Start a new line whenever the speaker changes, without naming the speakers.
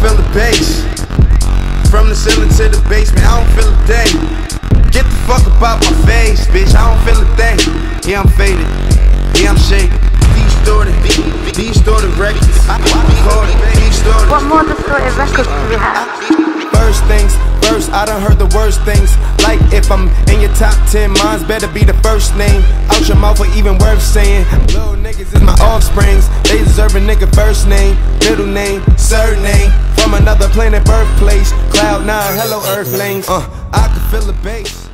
feel the bass. From the ceiling to the basement, I don't feel a thing. Get the fuck about my face, bitch, I don't feel a thing. Yeah, I'm faded, yeah, I'm shaking. Distorted records.
What more distorted records do we have?
First things first, I done heard the worst things. Like if I'm in your top 10, mine's better be the first name. Out your mouth or even worth saying. Little niggas is my offsprings. They deserve a nigga first name, middle name, surname. From another planet, birthplace. Cloud 9, hello Earthlings. I can feel the bass.